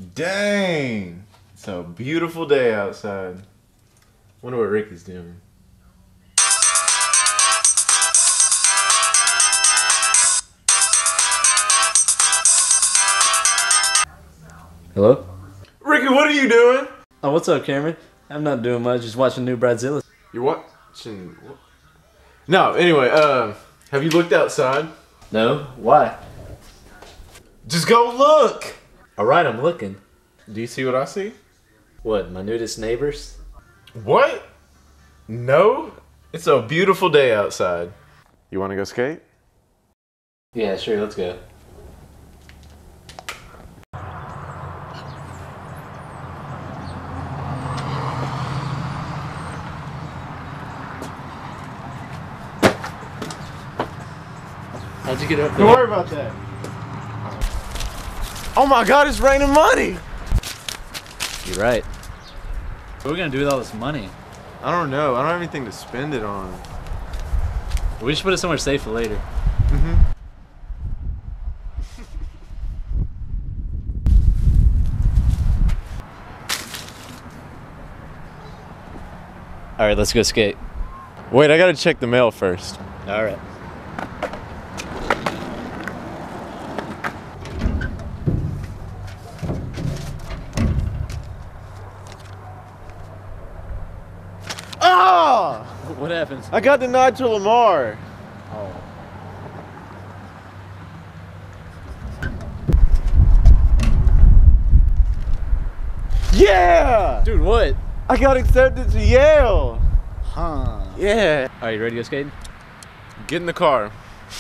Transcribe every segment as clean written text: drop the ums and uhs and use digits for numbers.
Dang! It's a beautiful day outside. Wonder what Ricky's doing. Hello? Ricky, what are you doing? Oh, what's up, Cameron? I'm not doing much, just watching new Bridezilla. You're watching... No, anyway, have you looked outside? No? Why? Just go look! Alright, I'm looking. Do you see what I see? What, my nudist neighbors? What? No? It's a beautiful day outside. You want to go skate? Yeah, sure, let's go. How'd you get up there? Don't worry about that. Oh my god, it's raining money! You're right. What are we gonna do with all this money? I don't know. I don't have anything to spend it on. We should put it somewhere safe for later. Alright, let's go skate. Wait, I gotta check the mail first. Alright. Ah! What happened? I got denied to Lamar. Oh. Yeah! Dude, what? I got accepted to Yale. Huh. Yeah. Alright, you ready to go skating? Get in the car.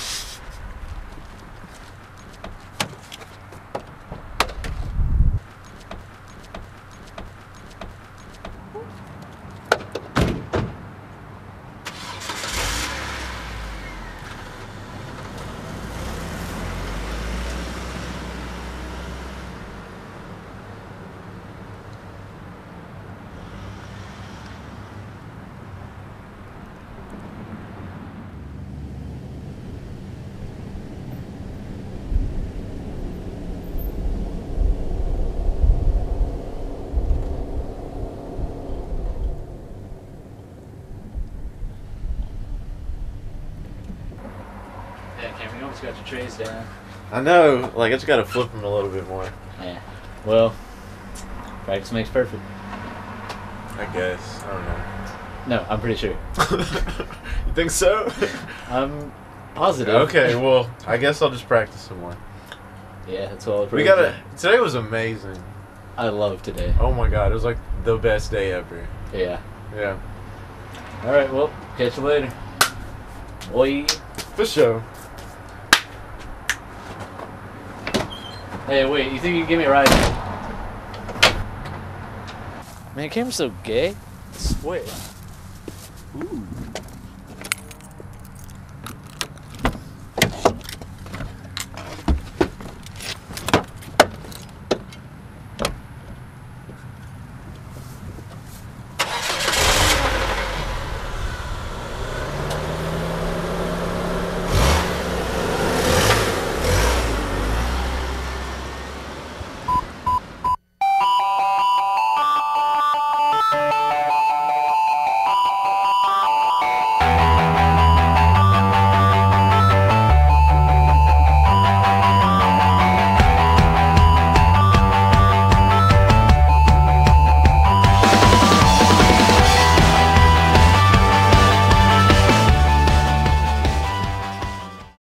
Yeah, Cameron, you almost got your trays down. I know. Like, I just gotta flip them a little bit more. Yeah. Well, practice makes perfect. I guess. I don't know. No, I'm pretty sure. You think so? I'm positive. Okay, well, I guess I'll just practice some more. Yeah, that's all. We gotta. Today was amazing. I love today. Oh my god, it was like the best day ever. Yeah. Yeah. Alright, well, catch you later. Oi. For sure. Hey, wait, you think you can give me a ride? Man, Cameron's so gay. I swear. Ooh.